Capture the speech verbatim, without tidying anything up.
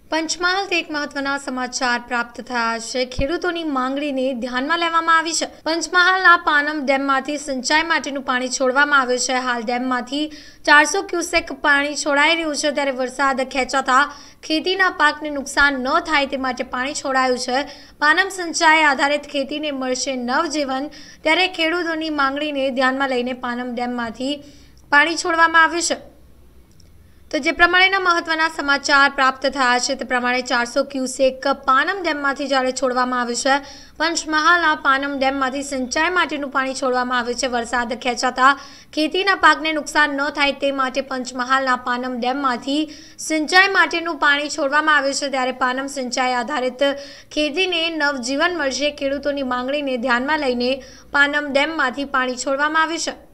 पंचमहाल एक महत्वना समाचार प्राप्त थया छे। खेडूतोनी मांगणीने ध्यानमां लेवामां आवी छे। पंचमहालना पानम डेममांथी सिंचाई माटेनुं पाणी छोडवामां आव्युं छे। हाल डेममांथी चार सौ क्यूसेक पाणी छोडाई रह्युं छे, त्यारे वरसाद खेंचाता खेतीना पाकने नुकसान न थाय ते माटे पाणी छोडायुं छे। पानम सिंचाई आधारित खेतीने मळशे नवजीवन, त्यारे खेडूतोनी मांगणीने ध्यानमां लईने पानम डेममांथी पाणी छोडवामां आव्युं छे। तो जे प्रमाणेना महत्वना समाचार प्राप्त थया छे ते प्रमाणे चार सौ क्यूसेक पानम डेममांथी ज्यारे छोडवामां आव्युं छे। पंचमहालना पानम डेममांथी सिंचाई माटेनुं पाणी छोडवामां आव्युं छे। वरसाद खेंचाता खेतीना पाकने नुकसान न थाय ते माटे पंचमहालना पानम डेममांथी सिंचाई माटेनुं पाणी छोडवामां आव्युं छे। त्यारे पानम सिंचाई आधारित खेतीने नवजीवन मळशे। खेडूतोनी मांगणीने ध्यानमां लईने पानम डेममांथी पाणी छोडवामां आव्युं छे।